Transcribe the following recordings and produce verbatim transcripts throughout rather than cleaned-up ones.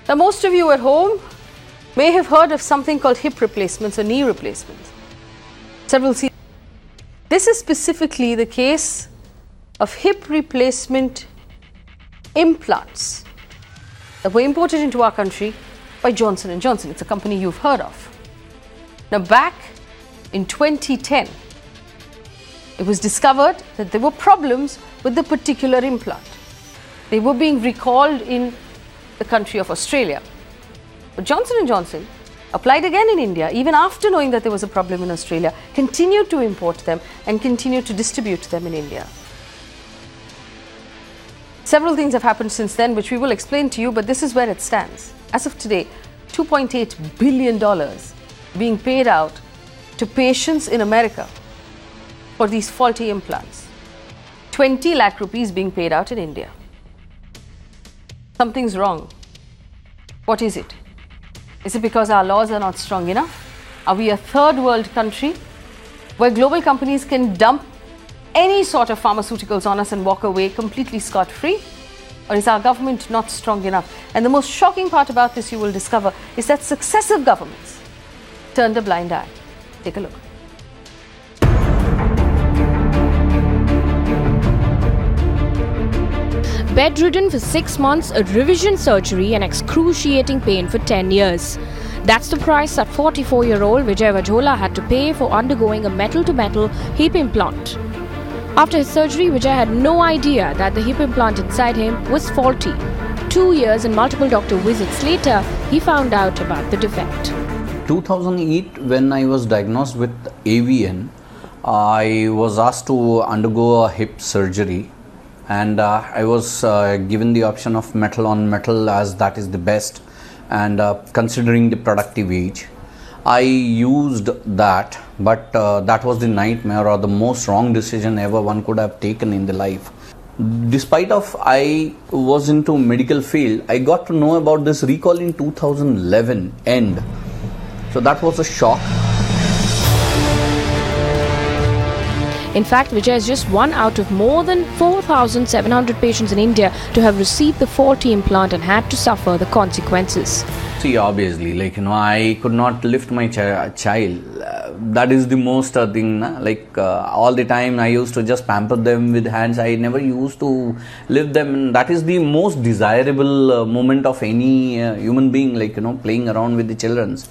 Now, most of you at home may have heard of something called hip replacements or knee replacements. Several see. This is specifically the case of hip replacement implants that were imported into our country by Johnson and Johnson. It's a company you've heard of. Now, back in twenty ten, it was discovered that there were problems with the particular implant. They were being recalled in the country of Australia. But Johnson and Johnson applied again in India, even after knowing that there was a problem in Australia, continued to import them and continued to distribute them in India. Several things have happened since then, which we will explain to you, but this is where it stands. As of today, two point eight billion dollars being paid out to patients in America for these faulty implants. twenty lakh rupees being paid out in India. Something's wrong. What is it? Is it because our laws are not strong enough? Are we a third world country where global companies can dump any sort of pharmaceuticals on us and walk away completely scot-free? Or is our government not strong enough? And the most shocking part about this, you will discover, is that successive governments turned a blind eye. Take a look. Bedridden for six months, a revision surgery and excruciating pain for ten years. That's the price that forty-four-year-old Vijay Vajhola had to pay for undergoing a metal-to-metal hip implant. After his surgery, Vijay had no idea that the hip implant inside him was faulty. Two years and multiple doctor visits later, he found out about the defect. two thousand eight, when I was diagnosed with A V N, I was asked to undergo a hip surgery. And uh, I was uh, given the option of metal on metal, as that is the best, and uh, considering the productive age, I used that, but uh, that was the nightmare or the most wrong decision ever one could have taken in the life. Despite of I was into medical field, I got to know about this recall in two thousand eleven end. So that was a shock. In fact, Vijay is just one out of more than four thousand seven hundred patients in India to have received the faulty implant and had to suffer the consequences. See, obviously, like, you know, I could not lift my ch- child. Uh, that is the most uh, thing, na? Like, uh, all the time I used to just pamper them with hands. I never used to lift them. And that is the most desirable uh, moment of any uh, human being, like, you know, playing around with the children's.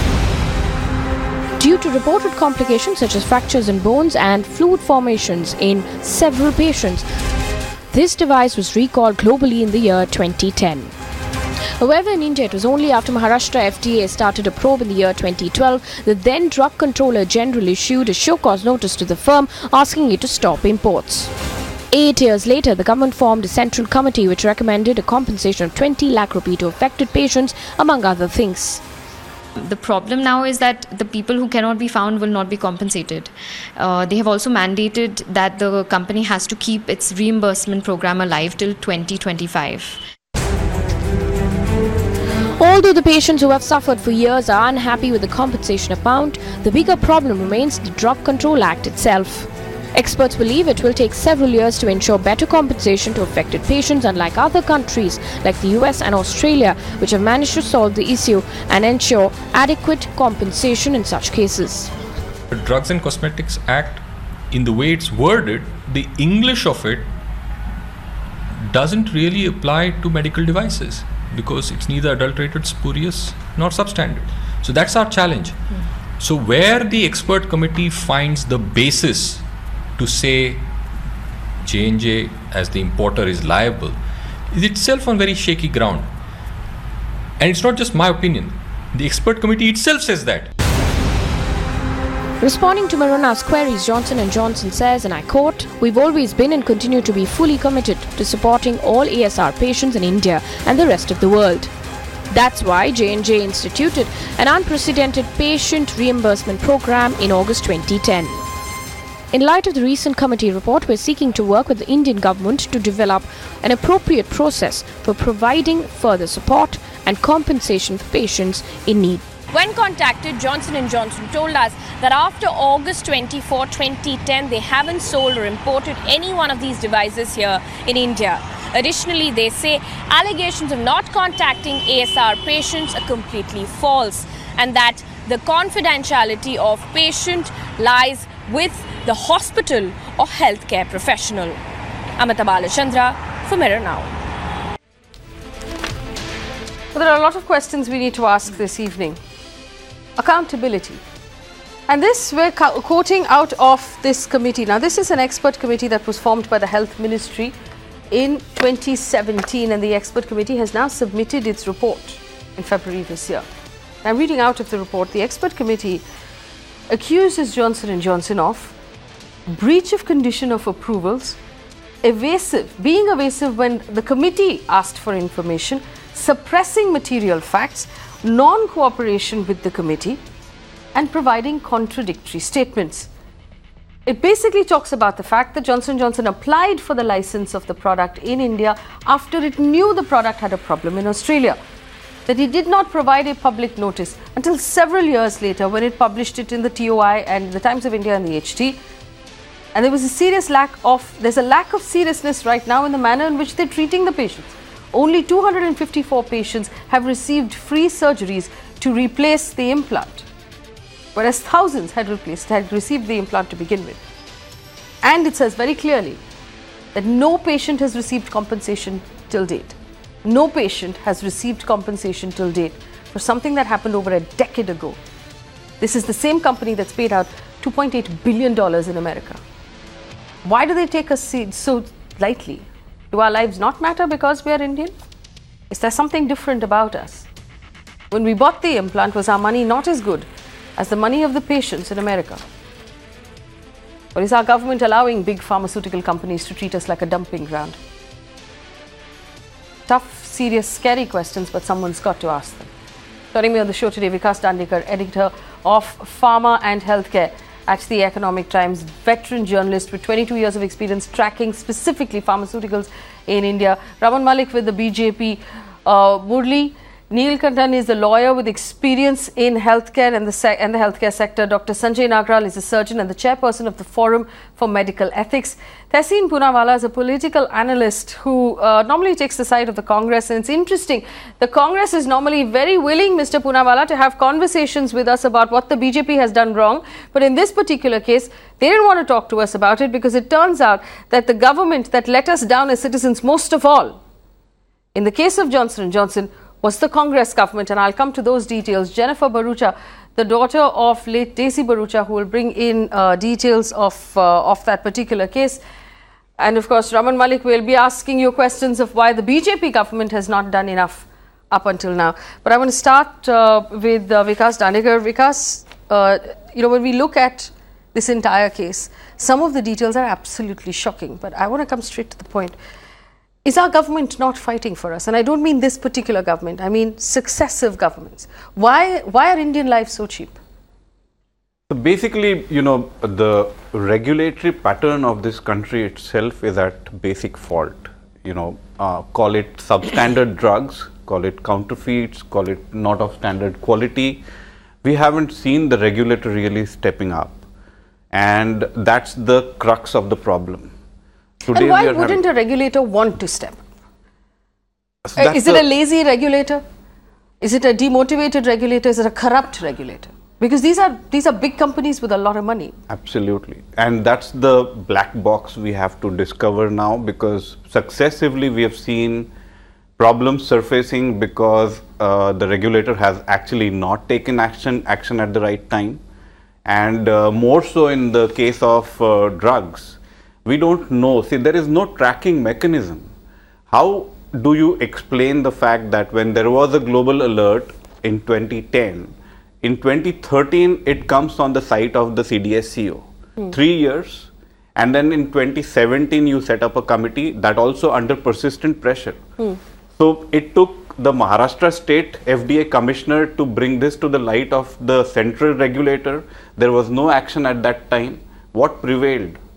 Due to reported complications such as fractures in bones and fluid formations in several patients, this device was recalled globally in the year twenty ten. However, in India, it was only after Maharashtra F D A started a probe in the year twenty twelve that then Drug Controller General issued a show-cause notice to the firm asking it to stop imports. Eight years later, the government formed a central committee which recommended a compensation of twenty lakh rupee to affected patients, among other things. The problem now is that the people who cannot be found will not be compensated. Uh, they have also mandated that the company has to keep its reimbursement program alive till twenty twenty-five. Although the patients who have suffered for years are unhappy with the compensation amount, the bigger problem remains the Drug Control Act itself. Experts believe it will take several years to ensure better compensation to affected patients, unlike other countries like the U S and Australia, which have managed to solve the issue and ensure adequate compensation in such cases. The Drugs and Cosmetics Act, in the way it's worded, the English of it doesn't really apply to medical devices because it's neither adulterated, spurious, nor substandard. So that's our challenge. Mm. So where the expert committee finds the basis to say J and J as the importer is liable is itself on very shaky ground. And it's not just my opinion. The expert committee itself says that. Responding to Marona's queries, Johnson and Johnson says, and I quote, "We've always been and continue to be fully committed to supporting all A S R patients in India and the rest of the world. That's why J and J instituted an unprecedented patient reimbursement program in August twenty ten. In light of the recent committee report, we're seeking to work with the Indian government to develop an appropriate process for providing further support and compensation for patients in need." When contacted, Johnson and Johnson told us that after August twenty-fourth, twenty ten, they haven't sold or imported any one of these devices here in India. Additionally, they say allegations of not contacting A S R patients are completely false and that the confidentiality of patient lies with the hospital or healthcare professional. Amita Balachandra for Mirror Now. Well, there are a lot of questions we need to ask this evening. Accountability. And this we're quoting out of this committee. Now, this is an expert committee that was formed by the Health Ministry in twenty seventeen, and the expert committee has now submitted its report in February this year. I'm reading out of the report. The expert committee accuses Johnson and Johnson of breach of condition of approvals, evasive, being evasive when the committee asked for information, suppressing material facts, non-cooperation with the committee, and providing contradictory statements. It basically talks about the fact that Johnson and Johnson applied for the license of the product in India after it knew the product had a problem in Australia, that it did not provide a public notice until several years later when it published it in the T O I and the Times of India and the H T. And there was a serious lack of, there's a lack of seriousness right now in the manner in which they're treating the patients. Only two hundred fifty-four patients have received free surgeries to replace the implant, whereas thousands had replaced, had received the implant to begin with. And it says very clearly that no patient has received compensation till date. No patient has received compensation till date for something that happened over a decade ago. This is the same company that's paid out two point eight billion dollars in America. Why do they take us so lightly? Do our lives not matter because we are Indian? Is there something different about us? When we bought the implant, was our money not as good as the money of the patients in America? Or is our government allowing big pharmaceutical companies to treat us like a dumping ground? Tough, serious, scary questions, but someone's got to ask them. Joining me on the show today, Vikas Dandekar, editor of Pharma and Healthcare at the Economic Times, veteran journalist with twenty-two years of experience tracking specifically pharmaceuticals in India. Raman Malik with the B J P. Uh, Murli Neelkantan is a lawyer with experience in healthcare and the, se and the healthcare sector. Doctor Sanjay Nagral is a surgeon and the chairperson of the Forum for Medical Ethics. Tehseen Poonawalla is a political analyst who uh, normally takes the side of the Congress. And it's interesting, the Congress is normally very willing, Mister Poonawalla, to have conversations with us about what the B J P has done wrong. But in this particular case, they didn't want to talk to us about it because it turns out that the government that let us down as citizens most of all, in the case of Johnson and Johnson, was the Congress government, and I'll come to those details. Jennifer Barucha, the daughter of late Desi Barucha, who will bring in uh, details of, uh, of that particular case. And of course, Raman Malik will be asking you questions of why the B J P government has not done enough up until now. But I want to start uh, with uh, Vikas Dandekar. Vikas, uh, you know, when we look at this entire case, some of the details are absolutely shocking, but I want to come straight to the point. Is our government not fighting for us? And I don't mean this particular government, I mean successive governments. Why, why are Indian lives so cheap? So basically, you know, the regulatory pattern of this country itself is at basic fault. You know, uh, call it substandard drugs, call it counterfeits, call it not of standard quality. We haven't seen the regulator really stepping up. And that's the crux of the problem. Today and why wouldn't a regulator want to step up? So is it a lazy regulator? Is it a demotivated regulator? Is it a corrupt regulator? Because these are these are big companies with a lot of money. Absolutely. And that's the black box we have to discover now, because successively we have seen problems surfacing because uh, the regulator has actually not taken action, action at the right time. And uh, more so in the case of uh, drugs. We don't know, see, there is no tracking mechanism. How do you explain the fact that when there was a global alert in twenty ten, in twenty thirteen it comes on the site of the C D S C O, hmm. three years, and then in twenty seventeen you set up a committee that also under persistent pressure. Hmm. So it took the Maharashtra state F D A commissioner to bring this to the light of the central regulator. There was no action at that time. What prevailed?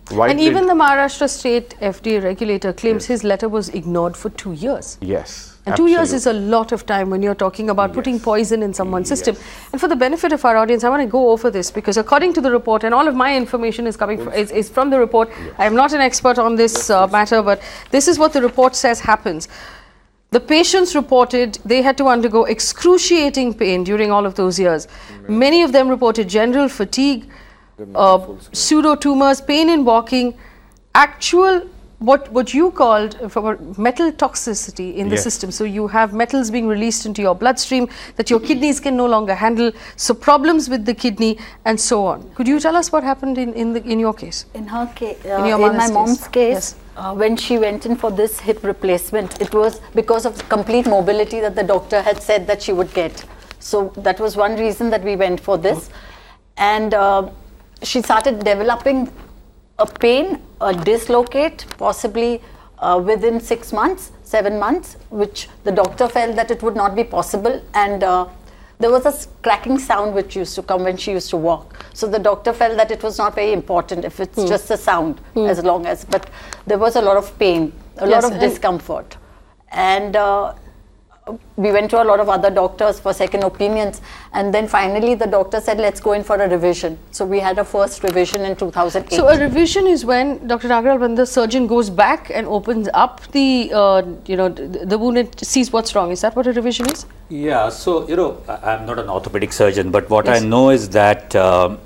Why and did- even the Maharashtra state F D A regulator claims his letter was ignored for two years. Yes. And two years is absolutely. a lot of time when you're talking about putting Yes. poison in someone's system. Yes. And for the benefit of our audience, I want to go over this because according to the report, and all of my information is coming fr- is, is from the report. Yes. I am not an expert on this uh, matter, but this is what the report says happens. The patients reported they had to undergo excruciating pain during all of those years. Many of them reported general fatigue, uh, pseudo tumors, pain in walking, actual what what you called uh, for metal toxicity in the Yes. system. So you have metals being released into your bloodstream that your kidneys can no longer handle. So problems with the kidney and so on. Could you tell us what happened in in, the, in your case? In her case, In uh, your in, mother's my case. mom's case, Yes. uh, when she went in for this hip replacement, it was because of the complete mobility that the doctor had said that she would get. So that was one reason that we went for this. And uh, she started developing a pain, a dislocate, possibly uh, within six months, seven months, which the doctor felt that it would not be possible. And uh, there was a s- cracking sound which used to come when she used to walk. So the doctor felt that it was not very important if it's just a sound, as long as, but there was a lot of pain, a Yes, lot of and- discomfort. And uh, we went to a lot of other doctors for second opinions, and then finally the doctor said, let's go in for a revision. So we had a first revision in two thousand eight. So a revision is when, Doctor Nagral, when the surgeon goes back and opens up the, uh, you know, the, the wound and sees what's wrong. Is that what a revision is? Yeah, so, you know, I- I'm not an orthopedic surgeon, but what Yes. I know is that um,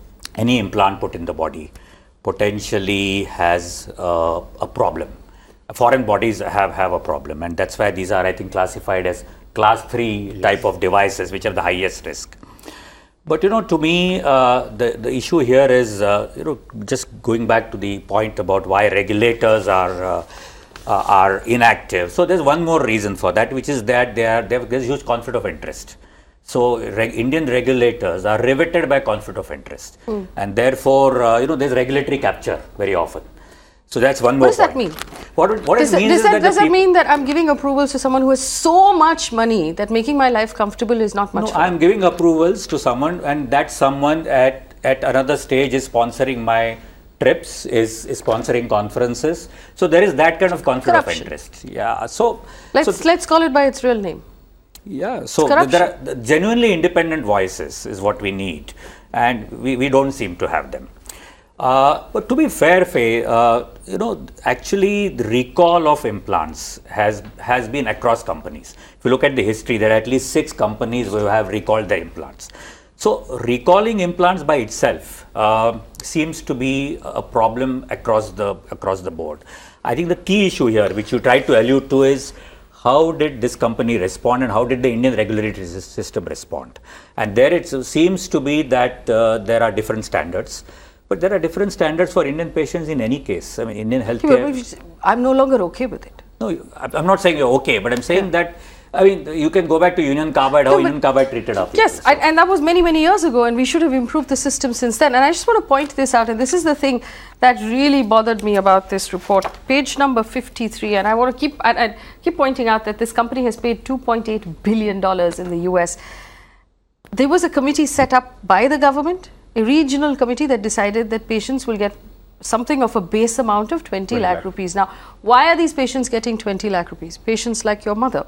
any implant put in the body potentially has uh, a problem. Foreign bodies have, have a problem, and that's why these are, I think, classified as class three type of devices, which have the highest risk. But, you know, to me, uh, the, the issue here is, uh, you know, just going back to the point about why regulators are uh, uh, are inactive. So there's one more reason for that, which is that they are, they have, there's huge conflict of interest. So reg- Indian regulators are riveted by conflict of interest, and therefore, uh, you know, there's regulatory capture very often. So that's one more What does that point. mean? What, it- what Does it that, means does is that, that, does the that peop- mean that I'm giving approvals to someone who has so much money that making my life comfortable is not much No, fun? I'm giving approvals to someone, and that someone at, at another stage is sponsoring my trips, is, is sponsoring conferences. So there is that kind of conflict Corruption. of interest. Yeah. So Let's, so, let's call it by its real name. yeah. So corruption. there are the genuinely independent voices is what we need, and we, we don't seem to have them. Uh, but to be fair, Faye, uh, you know, actually the recall of implants has has been across companies. If you look at the history, there are at least six companies who have recalled their implants. So recalling implants by itself uh, seems to be a problem across the across the board. I think the key issue here, which you tried to allude to, is how did this company respond and how did the Indian regulatory sys- system respond? And there it seems to be that uh, there are different standards. But there are different standards for Indian patients in any case. I mean, Indian healthcare. I'm no longer okay with it. No, you- I'm I'm not saying you're okay, but I'm saying that, I mean, you can go back to Union Carbide, how No, but- Union Carbide treated our people. Yes, So- I, and that was many, many years ago, and we should have improved the system since then. And I just want to point this out, and this is the thing that really bothered me about this report. Page number fifty-three, and I want to keep, and, and keep pointing out that this company has paid two point eight billion dollars in the U S. There was a committee set up by the government, a regional committee that decided that patients will get something of a base amount of twenty lakh rupees. Now, why are these patients getting twenty lakh rupees? Patients like your mother.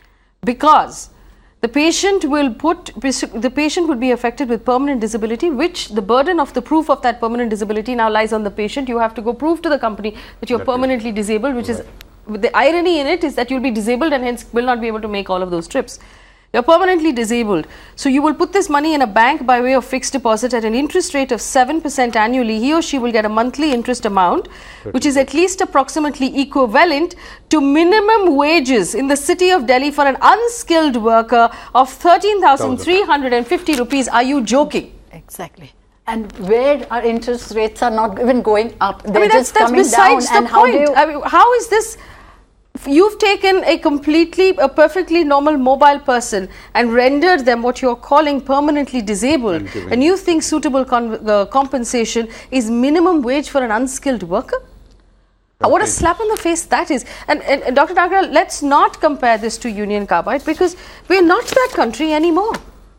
Because the patient will put, the patient would be affected with permanent disability, which the burden of the proof of that permanent disability now lies on the patient. You have to go prove to the company that you're permanently disabled, which is, the irony in it is that you'll be disabled and hence will not be able to make all of those trips. You're permanently disabled. So you will put this money in a bank by way of fixed deposit at an interest rate of seven percent annually. He or she will get a monthly interest amount, which is at least approximately equivalent to minimum wages in the city of Delhi for an unskilled worker of thirteen thousand three hundred fifty rupees. Are you joking? Exactly. And where our interest rates are not even going up, they're I mean, that's, just that's coming besides down. the And how do point. you, I mean, how is this? You've taken a completely, a perfectly normal mobile person and rendered them what you're calling permanently disabled, and, and you think suitable con uh, compensation is minimum wage for an unskilled worker? Uh, what a slap in the face that is. And, and, and Doctor Nagral, let's not compare this to Union Carbide, because we're not that country anymore.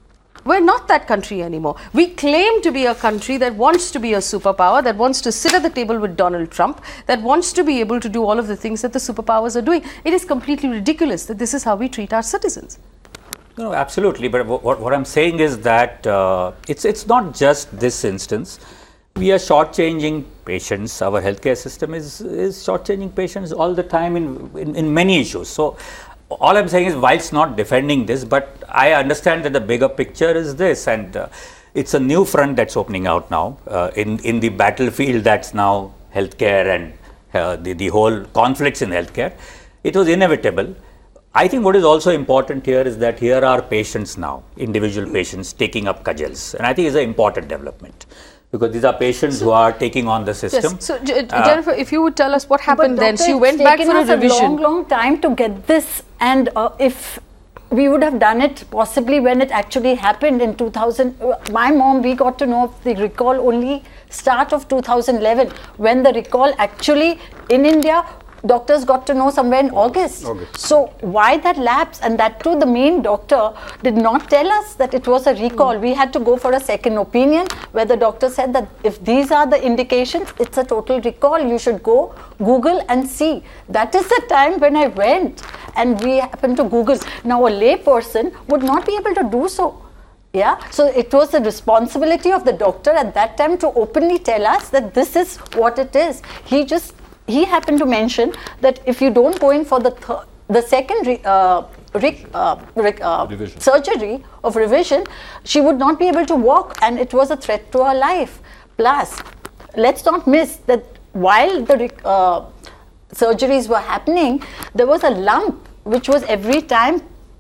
We're not that country anymore. We claim to be a country that wants to be a superpower, that wants to sit at the table with Donald Trump, that wants to be able to do all of the things that the superpowers are doing. It is completely ridiculous that this is how we treat our citizens. No, absolutely. But what, what I'm saying is that uh, it's it's not just this instance. We are shortchanging patients. Our healthcare system is is shortchanging patients all the time in, in in many issues. So all I'm saying is, whilst not defending this, but I understand that the bigger picture is this, and uh, it's a new front that's opening out now uh, in in the battlefield that's now healthcare and uh, the the whole conflicts in healthcare. It was inevitable. I think what is also important here is that here are patients now, individual patients taking up cudgels, and I think it's an important development. Because these are patients so, who are taking on the system. Yes. So, J uh, Jennifer, if you would tell us what happened then. So you went back for a revision. It's taken us a long, long time to get this, and uh, if we would have done it possibly when it actually happened in two thousand. Uh, my mom, we got to know of the recall only start of two thousand eleven, when the recall actually in India, doctors got to know somewhere in August. August. So why that lapse? And that too, the main doctor did not tell us that it was a recall. Mm. We had to go for a second opinion where the doctor said that if these are the indications, it's a total recall. You should go Google and see. That is the time when I went and we happened to Google. Now a lay person would not be able to do so. Yeah, so it was the responsibility of the doctor at that time to openly tell us that this is what it is. He just He happened to mention that if you don't go in for the th the second re uh, re uh, re uh, surgery of revision, she would not be able to walk, and it was a threat to her life. Plus, let's not miss that while the uh, surgeries were happening, there was a lump which was every time,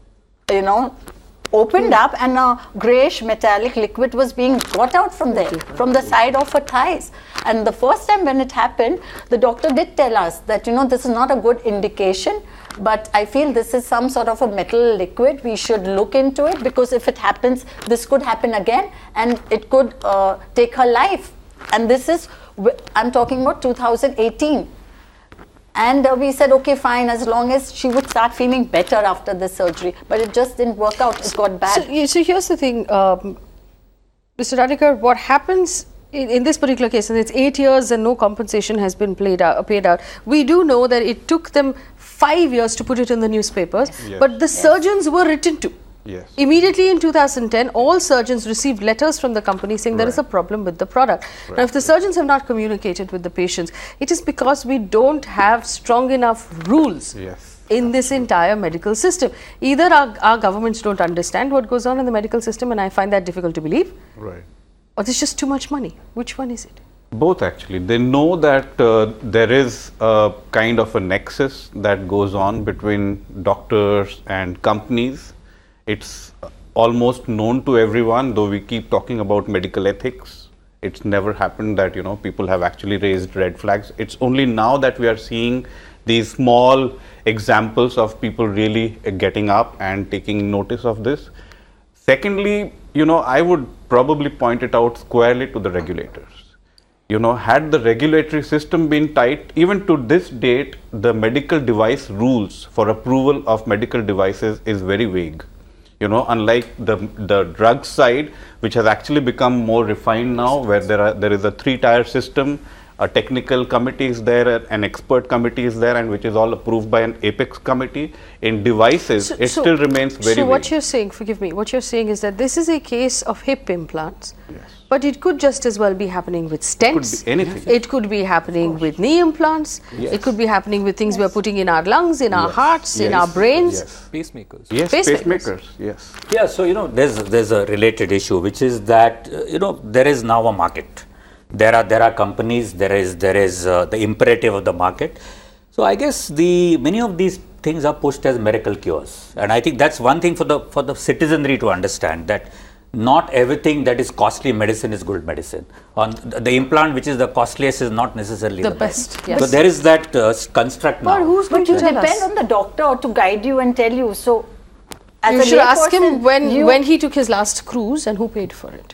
you know, opened up, and a greyish metallic liquid was being got out from there, from the side of her thighs. And the first time when it happened, the doctor did tell us that, you know, this is not a good indication, but I feel this is some sort of a metal liquid. We should look into it, because if it happens, this could happen again, and it could uh, take her life. And this is, I'm talking about two thousand eighteen. And uh, we said, okay, fine, as long as she would start feeling better after the surgery. But it just didn't work out. It got bad. So, so here's the thing, um, Mister Radhikar, what happens in, in this particular case, and it's eight years and no compensation has been played out, paid out. We do know that it took them five years to put it in the newspapers, yes. Yes. But the yes. surgeons were written to. Yes. Immediately in two thousand ten, all surgeons received letters from the company saying right. there is a problem with the product. Right. Now, if the surgeons have not communicated with the patients, it is because we don't have strong enough rules yes. in this entire medical system. Either our, our governments don't understand what goes on in the medical system, and I find that difficult to believe, right. or there's just too much money. Which one is it? Both, actually. They know that uh, there is a kind of a nexus that goes on between doctors and companies. It's almost known to everyone, though we keep talking about medical ethics. It's never happened that, you know, people have actually raised red flags. It's only now that we are seeing these small examples of people really getting up and taking notice of this. Secondly, you know, I would probably point it out squarely to the regulators. You know, had the regulatory system been tight, even to this date, the medical device rules for approval of medical devices is very vague. You know, unlike the the drug side, which has actually become more refined now, where there are there is a three-tier system, a technical committee is there, an expert committee is there, and which is all approved by an apex committee. In devices, so, it so, still remains very. So, what vague. you're saying, forgive me, what you're saying is that this is a case of hip implants. Yes. But it could just as well be happening with stents. It could be anything. It could be happening with knee implants. Yes. It could be happening with things yes. we're putting in our lungs, in yes. our hearts, yes. in our brains. Yes. Pacemakers. Yes, pacemakers. pacemakers. Yes. Yeah, so, you know, there's, there's a related issue, which is that, uh, you know, there is now a market. There are, there are companies, there is, there is uh, the imperative of the market. So I guess the many of these things are pushed as miracle cures. And I think that's one thing for the, for the citizenry to understand, that not everything that is costly medicine is good medicine. On the, the implant which is the costliest is not necessarily the, the best. best. Yes. So there is that uh, construct now. But who's going to depend us? on the doctor to guide you and tell you? So, as you a should ask person, him when when he took his last cruise and who paid for it.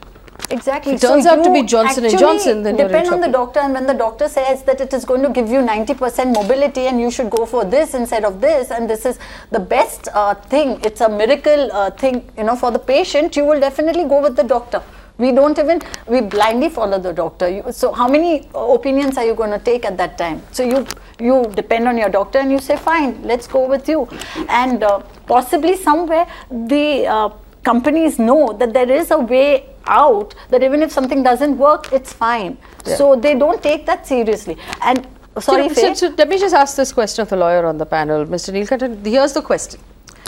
Exactly. If it turns so out to be Johnson and Johnson, then depend you're in on the doctor, and when the doctor says that it is going to give you ninety percent mobility and you should go for this instead of this, and this is the best uh, thing, it's a miracle uh, thing, you know, for the patient, you will definitely go with the doctor. We don't even, we blindly follow the doctor. You, so how many opinions are you going to take at that time? So you you depend on your doctor and you say, fine, let's go with you. And uh, possibly somewhere the uh, companies know that there is a way out, that even if something doesn't work, it's fine. Yeah. So they don't take that seriously. And sorry, so, Faye. So, so let me just ask this question of the lawyer on the panel, Mister Neelkantan. Here's the question.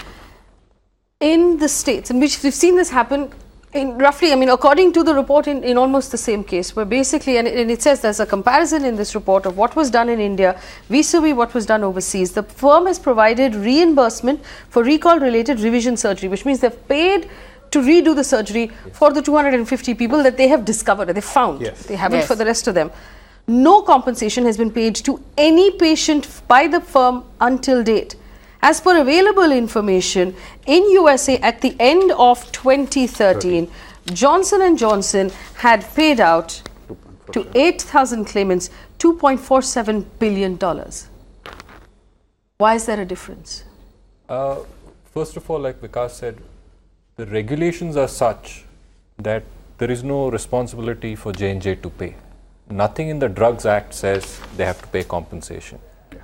In the states, in which we've seen this happen, in roughly, I mean, according to the report, in, in almost the same case, where basically, and it, and it says there's a comparison in this report of what was done in India vis-a-vis what was done overseas. The firm has provided reimbursement for recall-related revision surgery, which means they've paid to redo the surgery yes. for the two hundred fifty people that they have discovered, they found. Yes. They haven't yes. for the rest of them. No compensation has been paid to any patient by the firm until date. As per available information, in U S A at the end of twenty thirteen, Johnson and Johnson had paid out to eight thousand claimants two point four seven billion dollars. Why is there a difference? Uh, first of all, like Vikas said, the regulations are such that there is no responsibility for J and J to pay. Nothing in the Drugs Act says they have to pay compensation. Yeah.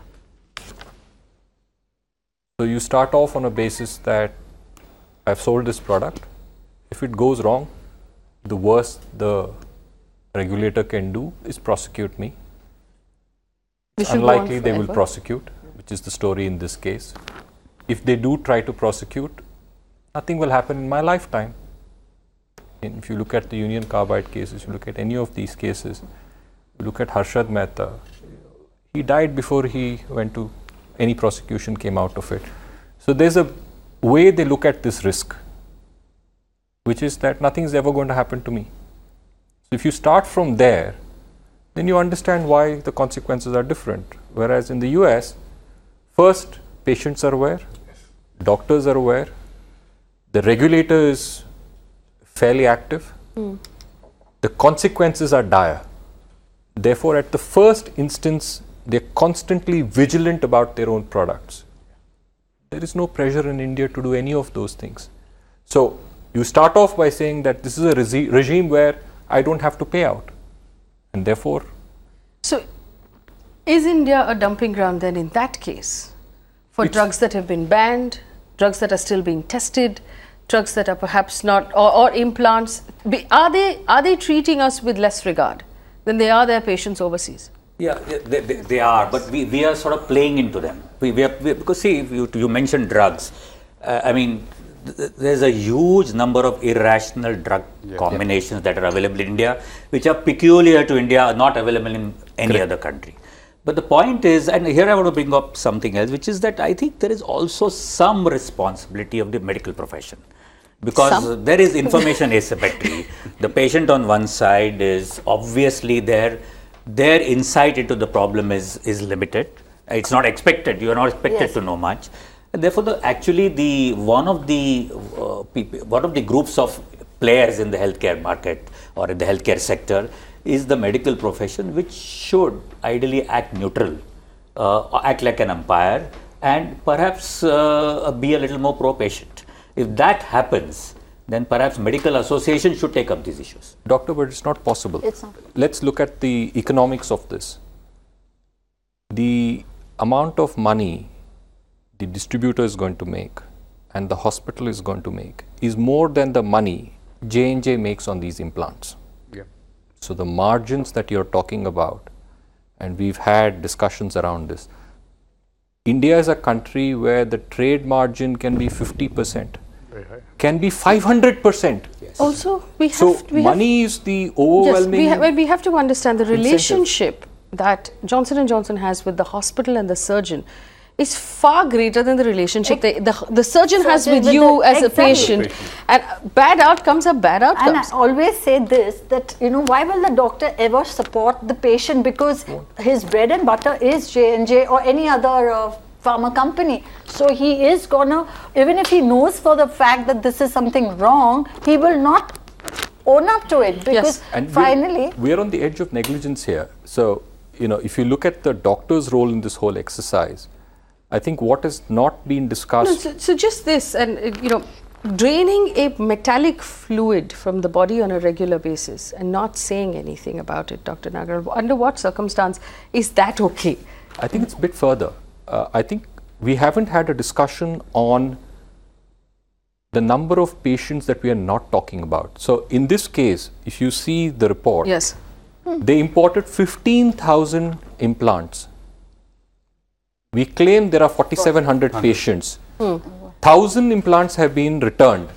So you start off on a basis that I've sold this product. If it goes wrong, the worst the regulator can do is prosecute me. It's unlikely they will prosecute, which is the story in this case. If they do try to prosecute, nothing will happen in my lifetime. And if you look at the Union Carbide cases, you look at any of these cases, you look at Harshad Mehta, he died before he went to, any prosecution came out of it. So there's a way they look at this risk, which is that nothing is ever going to happen to me. So if you start from there, then you understand why the consequences are different. Whereas in the U S, first, patients are aware, doctors are aware, the regulator is fairly active, mm. the consequences are dire. Therefore, at the first instance, they're constantly vigilant about their own products. There is no pressure in India to do any of those things. So, you start off by saying that this is a regi- regime where I don't have to pay out. And therefore... So, is India a dumping ground then in that case? For drugs that have been banned, drugs that are still being tested, drugs that are perhaps not, or, or implants, be, are they are they treating us with less regard than they are their patients overseas? Yeah, they, they, they are, but we, we are sort of playing into them. We, we, are, we because see, you, you mentioned drugs. Uh, I mean, th- there's a huge number of irrational drug yeah, combinations yeah. that are available in India, which are peculiar to India, are not available in any Correct. Other country. But the point is, and here I want to bring up something else, which is that I think there is also some responsibility of the medical profession. Because some? There is information asymmetry. The patient on one side is obviously their, their insight into the problem is, is limited. It's not expected. You are not expected yes. to know much. And therefore, the, actually, the one of the uh, people, one of the groups of players in the healthcare market or in the healthcare sector is the medical profession, which should ideally act neutral, uh, act like an umpire, and perhaps uh, be a little more pro-patient. If that happens, then perhaps medical association should take up these issues. Doctor, but it's not possible. It's not. Let's look at the economics of this. The amount of money the distributor is going to make and the hospital is going to make is more than the money J and J makes on these implants. Yeah. So the margins that you're talking about, and we've had discussions around this, India is a country where the trade margin can be fifty percent. Can be five hundred percent. Yes. Also, we have... So, we money have, is the overwhelming... Yes, we, ha we have to understand the relationship incentive that Johnson and Johnson has with the hospital and the surgeon is far greater than the relationship the, the, the surgeon, surgeon has with, with you the, as exactly. a patient. And bad outcomes are bad outcomes. And I always say this, that, you know, why will the doctor ever support the patient? Because his bread and butter is J and J or any other... Uh, pharma company. So he is gonna, even if he knows for the fact that this is something wrong, he will not own up to it, because Yes. And finally... we're, we're on the edge of negligence here. So, you know, if you look at the doctor's role in this whole exercise, I think what has not been discussed... No, so, so just this, and uh, you know, draining a metallic fluid from the body on a regular basis and not saying anything about it, Doctor Nagar, under what circumstance is that okay? I think it's a bit further. Uh, I think we haven't had a discussion on the number of patients that we are not talking about. So, in this case, if you see the report, Yes. they imported fifteen thousand implants. We claim there are forty-seven hundred patients. one thousand implants have been returned.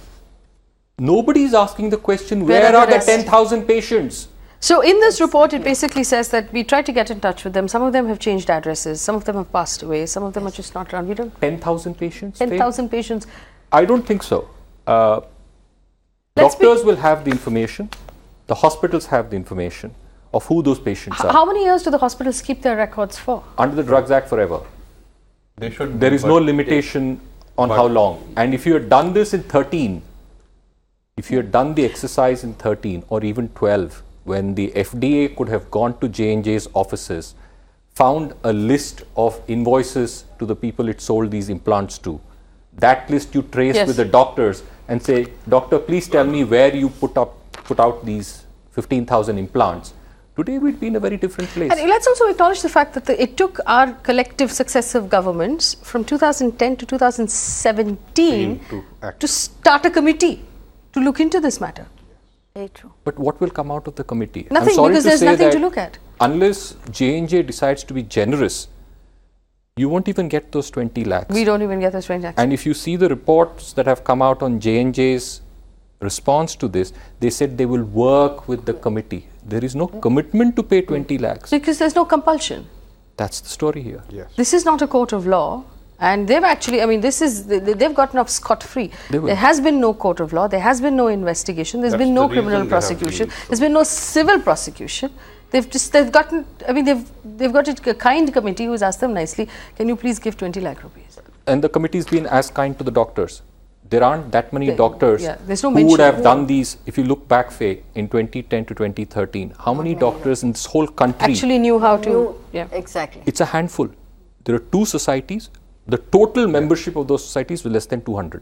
Nobody is asking the question, where, Where are are the the rest? ten thousand patients? So in this report, it basically says that we tried to get in touch with them. Some of them have changed addresses. Some of them have passed away. Some of them are just not around. We don't. ten thousand patients? ten thousand patients. I don't think so. Uh, Let's be- doctors will have the information. The hospitals have the information of who those patients are. How many years do the hospitals keep their records for? Under the Drugs Act, forever. They should. There be, is no but limitation on but- how long. And if you had done this in thirteen, if you had done the exercise in thirteen or even twelve, when the F D A could have gone to J and J's offices, found a list of invoices to the people it sold these implants to, that list you trace Yes. with the doctors and say, doctor, please tell me where you put up put out these fifteen thousand implants. Today we'd be in a very different place. And let's also acknowledge the fact that the, it took our collective successive governments from two thousand ten to two thousand seventeen To act. to start a committee to look into this matter. Very true. But what will come out of the committee? I'm Nothing, sorry because to there's say nothing to that look at. Unless J and J decides to be generous, you won't even get those twenty lakhs. We don't even get those twenty lakhs. And if you see the reports that have come out on J and J's response to this, they said they will work with the committee. There is no commitment to pay twenty lakhs. Because there's no compulsion. That's the story here. Yes. This is not a court of law. And they've actually, I mean, this is, they, they've gotten off scot-free. They will. There has been no court of law. There has been no investigation. There's That's been no the reason criminal they have prosecution. been so- There's been no civil prosecution. They've just, they've gotten, I mean, they've, they've got a kind committee who's asked them nicely, can you please give twenty lakh rupees? And the committee's been as kind to the doctors. There aren't that many There- doctors yeah, there's no who would mention. have done these. If you look back, Faye, in twenty ten to twenty thirteen, how many doctors in this whole country? Actually knew how to, You- yeah. Exactly. It's a handful. There are two societies. The total membership of those societies was less than two hundred.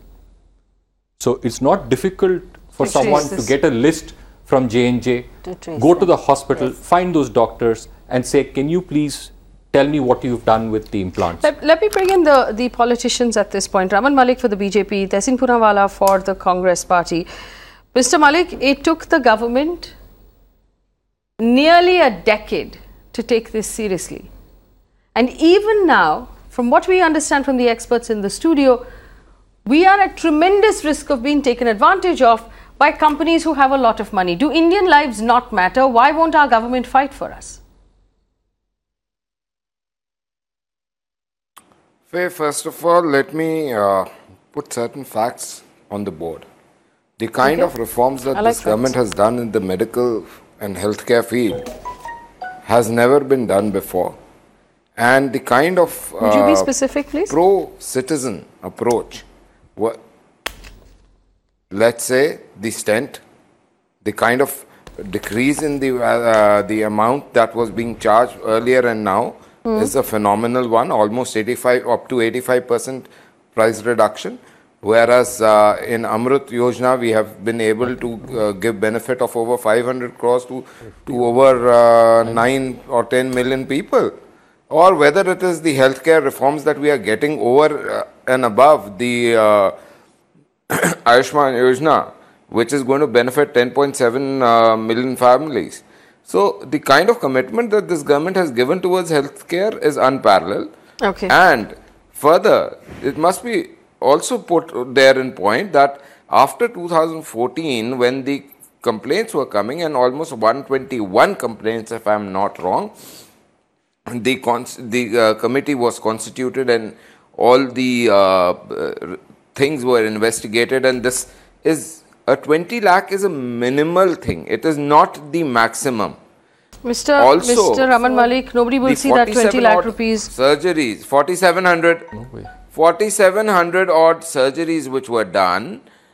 So it's not difficult for To someone trace to this. get a list from J and J, To trace go to them. the hospital, find those doctors and say, can you please tell me what you've done with the implants? Let, let me bring in the, the politicians at this point. Raman Malik for the B J P, Tehsin Poonawala for the Congress party. Mister Malik, it took the government nearly a decade to take this seriously. And even now, from what we understand from the experts in the studio, we are at tremendous risk of being taken advantage of by companies who have a lot of money. Do Indian lives not matter? Why won't our government fight for us? Faye, first of all, let me uh, put certain facts on the board. The kind Okay. of reforms that I like this government facts. has done in the medical and healthcare field has never been done before. And the kind of Would you be uh, specific, please? pro-citizen approach, what, let's say the stent, the kind of decrease in the, uh, the amount that was being charged earlier and now is a phenomenal one, almost eighty-five, up to eighty-five percent price reduction. Whereas uh, in Amrut Yojana, we have been able to uh, give benefit of over five hundred crores to, to over uh, nine or ten million people. Or whether it is the healthcare reforms that we are getting over uh, and above the uh, Ayushman Yojana, which is going to benefit ten point seven uh, million families. So the kind of commitment that this government has given towards healthcare is unparalleled. Okay. And further, it must be also put there in point that after two thousand fourteen, when the complaints were coming, and almost one hundred twenty-one complaints, if I am not wrong, the cons- the uh, committee was constituted and all the uh, uh, things were investigated, and this is a twenty lakh is a minimal thing. It is not the maximum. Mister Also, Mister Raman Malik, nobody will The see that twenty forty-seven lakh odd rupees. surgeries, forty-seven hundred, No way. forty-seven hundred odd surgeries which were done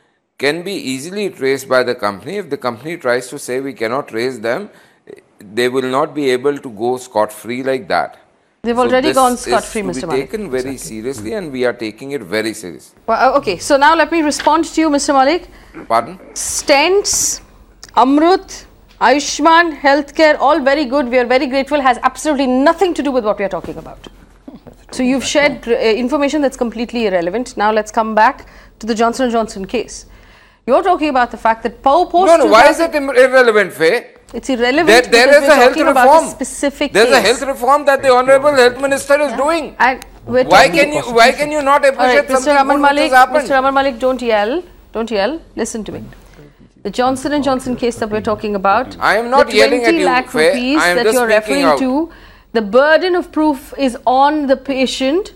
can be easily traced by the company. If the company tries to say we cannot trace them, they will not be able to go scot-free like that. They've So already this gone is scot-free, to Mister be Malik. taken very seriously, and we are taking it very seriously. Well, uh, okay, so now let me respond to you, Mister Malik. Pardon? Stents, Amrut, Ayushman, healthcare, all very good. We are very grateful. Has absolutely nothing to do with what we are talking about. So you've shared uh, information that's completely irrelevant. Now let's come back to the Johnson and Johnson case. You're talking about the fact that post No, no, why is it im- irrelevant, Faye? It's irrelevant. There, there because is we're a health talking about reform. a specific There's case. a health reform that the Honorable Health Minister is doing. And we're Why talking- can you why can you not All appreciate right, Mister something Raman good which Malik, has happened? Mister Raman Malik, don't yell. Don't yell. Listen to me. The Johnson and Johnson case that we're talking about. I am not the yelling at twenty you, lakh Faye. rupees I am that just you're speaking referring out. to. The burden of proof is on the patient.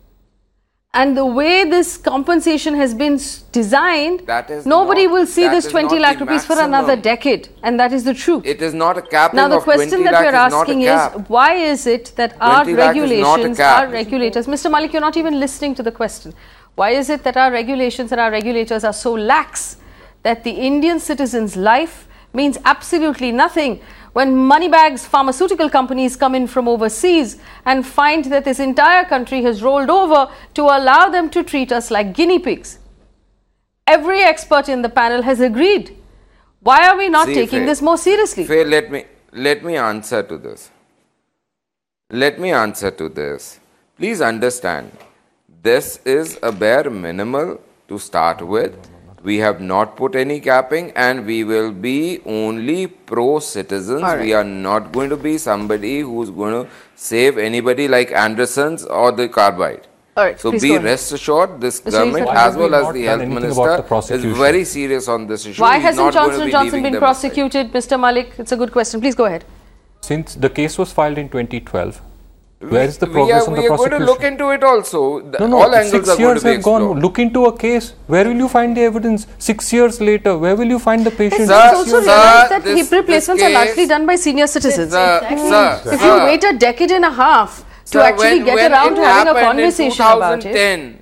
And the way this compensation has been s- designed, That is nobody not- will see that this is twenty not lakh the rupees for maximum. another decade. And that is the truth. It is not a capping Now the of question twenty that lakh we're is not a asking cap. is, why is it that our twenty lakh is not a regulations, cap. our regulators, Mister Malik, you're not even listening to the question. Why is it that our regulations and our regulators are so lax that the Indian citizen's life means absolutely nothing when moneybags pharmaceutical companies come in from overseas and find that this entire country has rolled over to allow them to treat us like guinea pigs? Every expert in the panel has agreed. Why are we not See, taking Faye, this more seriously? Faye, let me let me answer to this. Let me answer to this. Please understand, this is a bare minimal to start with. We have not put any capping, and we will be only pro citizens. All right. We are not going to be somebody who's going to save anybody like Anderson's or the carbide. All right, So please be go ahead. rest assured, this Mister government Yusuf. Why as have we well as not the done health anything minister about the is prosecution? very serious on this issue. Why He's hasn't not going to Johnson and be Johnson leaving been them aside. prosecuted, Mister Malik? It's a good question. Please go ahead. Since the case was filed in twenty twelve, where is the we progress are, on we the are going prosecution? to look into it also. The- No, no, all angles six are going years to be have gone. explored. Look into a case. Where will you find the evidence? Six years later, where will you find the patient? Sir, Let's also sir, realize that this- hip replacements this are largely case- done by senior citizens. Sir, sir, If sir, you wait a decade and a half to sir, actually when- get when around it to having a happened conversation in about it. twenty ten,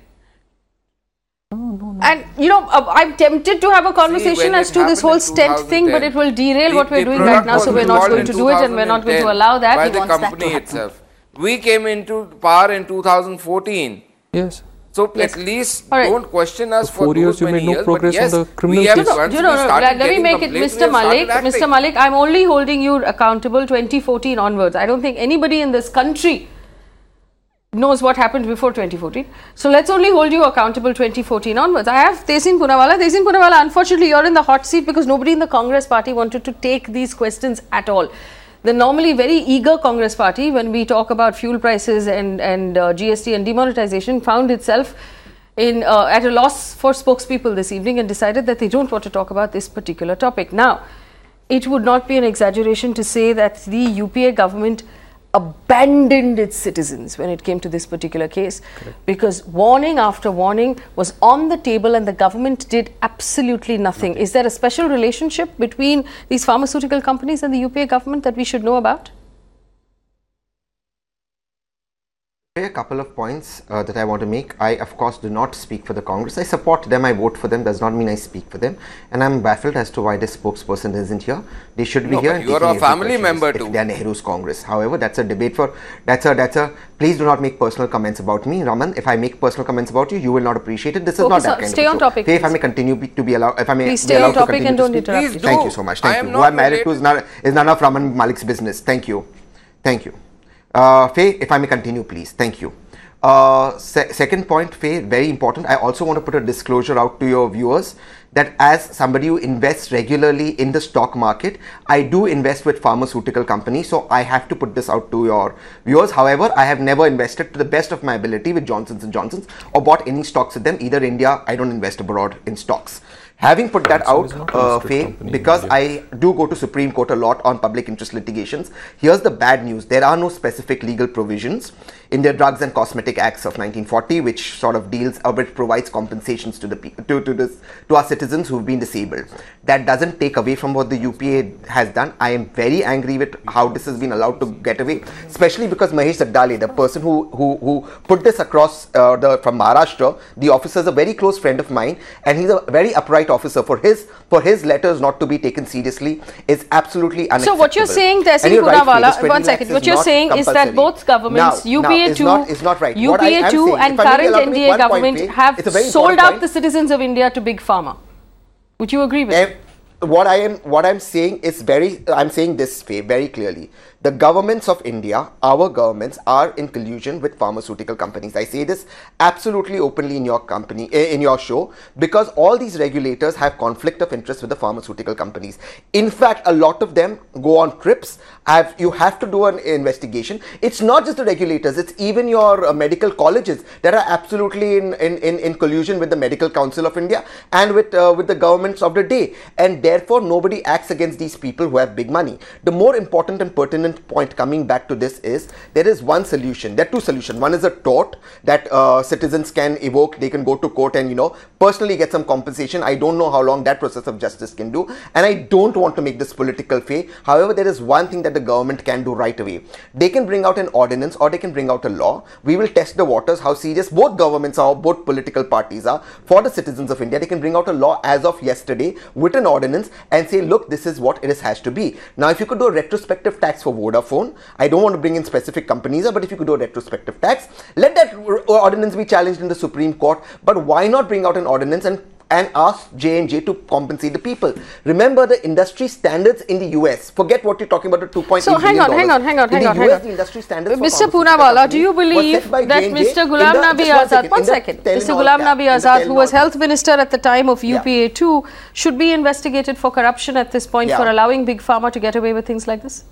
And you know, uh, I'm tempted to have a conversation when as it to this happened whole in stent thing, but twenty ten, it will derail the- what we're the doing right product now, so was we're not involved going in to do it and we're not going to allow that. by He the wants that to company happen. itself. We came into power in two thousand fourteen. Yes. So Yes. at least All right. don't question us For for four years those you many made no years. progress but yes, on the criminal we have, case. once You we know, no, started let me getting make it, complaints, we Mister have started Malik. acting. Mister Malik, I'm only holding you accountable twenty fourteen onwards. I don't think anybody in this country knows what happened before twenty fourteen. So let's only hold you accountable twenty fourteen onwards. I have Tehseen Poonawalla. Tehseen Poonawalla, unfortunately, you're in the hot seat because nobody in the Congress party wanted to take these questions at all. The normally very eager Congress party, when we talk about fuel prices and, and uh, G S T and demonetization, found itself in uh, at a loss for spokespeople this evening and decided that they don't want to talk about this particular topic. Now, it would not be an exaggeration to say that the U P A government abandoned its citizens when it came to this particular case. Correct. Because warning after warning was on the table and the government did absolutely nothing. nothing. Is there a special relationship between these pharmaceutical companies and the U P A government that we should know about? A couple of points uh, that I want to make. I, of course, do not speak for the Congress. I support them, I vote for them, does not mean I speak for them. And I'm baffled as to why the spokesperson isn't here. They should be No, here. but And you are taking a every family question member if too. They are Nehru's Congress. However, that's a debate for, that's a, that's a, please do not make personal comments about me. Raman, if I make personal comments about you, you will not appreciate it. This is Focus not that on, kind stay of on a show. topic. Hey, if I may continue be, to be allowed, if I may Please be stay allowed on to topic continue and to don't speak. interrupt. Please Thank do. you so much. I Thank am you. not Who I'm married to related- is, not, is none of Raman Malik's business. Thank you. Thank you. Uh, Faye, if I may continue, please. Thank you. Uh, se second point, Faye, very important. I also want to put a disclosure out to your viewers that as somebody who invests regularly in the stock market, I do invest with pharmaceutical companies. So I have to put this out to your viewers. However, I have never invested to the best of my ability with Johnson and Johnson or bought any stocks with them. Either India, I don't invest abroad in stocks. Having put that out, uh, Faye, because I do go to Supreme Court a lot on public interest litigations, here's the bad news. There are no specific legal provisions in the Drugs and Cosmetic Acts of nineteen forty, which sort of deals, or which provides compensations to the to, to, this, to our citizens who've been disabled. That doesn't take away from what the U P A has done. I am very angry with how this has been allowed to get away, especially because Mahesh Sagdale, the person who, who, who put this across uh, the, from Maharashtra, the officer is a very close friend of mine, and he's a very upright right officer for his for his letters not to be taken seriously is absolutely unacceptable. So what you're saying, Tehseen Poonawalla, one second, what you're saying is that both governments, now, U P A two, now, is not right. U P A two and current N D A government Faye, have sold out point. the citizens of India to Big Pharma. Would you agree with that? What I am what I'm saying is very I'm saying this Faye, very clearly. The governments of India, our governments, are in collusion with pharmaceutical companies. I say this absolutely openly in your company, in your show, because all these regulators have conflict of interest with the pharmaceutical companies. In fact, a lot of them go on trips. Have you have to do an investigation. It's not just the regulators; it's even your uh, medical colleges that are absolutely in, in in in collusion with the Medical Council of India and with uh, with the governments of the day. And therefore, nobody acts against these people who have big money. The more important and pertinent point coming back to this is there is one solution. There are two solutions. One is a tort that uh, citizens can evoke. They can go to court and, you know, personally get some compensation. I don't know how long that process of justice can do, and I don't want to make this political Faye. However, there is one thing that the government can do right away. They can bring out an ordinance or they can bring out a law. We will test the waters, how serious both governments are, both political parties are for the citizens of India. They can bring out a law as of yesterday with an ordinance and say, look, this is what it has to be. Now, if you could do a retrospective tax for Vodafone, I don't want to bring in specific companies, but if you could do a retrospective tax, let that ordinance be challenged in the Supreme Court. But why not bring out an ordinance and and ask J and J to compensate the people? Remember the industry standards in the U S. Forget what you're talking about, the two point eight so hang on, hang on, hang on, hang on, hang on. The industry standards Mister Poonawalla, do you believe that Mister Ghulam Nabi Azad, one second, Mister Ghulam Nabi Azad, who was health minister at the time of U P A two, yeah. should be investigated for corruption at this point yeah. for allowing Big Pharma to get away with things like this?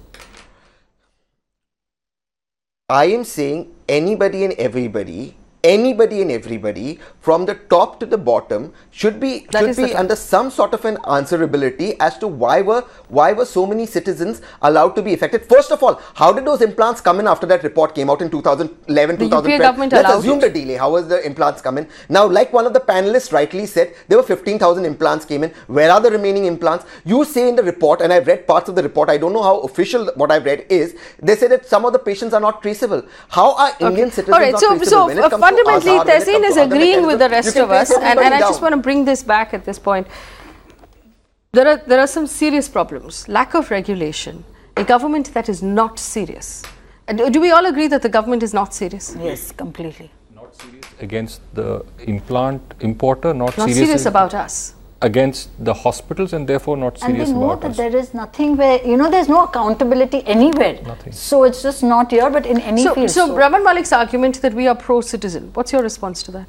I am saying anybody and everybody, anybody and everybody from the top to the bottom should be that should be under some sort of an answerability as to why were why were so many citizens allowed to be affected. First of all, how did those implants come in after that report came out in two thousand eleven, the two thousand twelve? U P A government Let's allowed assume it. the delay. How was the implants come in? Now, like one of the panelists rightly said, there were fifteen thousand implants came in. Where are the remaining implants? You say in the report, and I've read parts of the report, I don't know how official what I've read is, they say that some of the patients are not traceable. How are Indian okay. citizens All right, not so, traceable? so When it comes fundamentally, to Aadhaar, Tehseen is agreeing with the rest of us, and, and I just want to bring this back at this point. There are, there are some serious problems. Lack of regulation, a government that is not serious. And do, do we all agree that the government is not serious? Yes, completely. Not serious against the implant importer, not, not serious, serious about us. Against the hospitals, and therefore not serious and they know about that us. There is nothing where, you know, there's no accountability anywhere. Nothing. So it's just not here, but in any so, field. So, so Raman Malik's argument that we are pro-citizen, what's your response to that?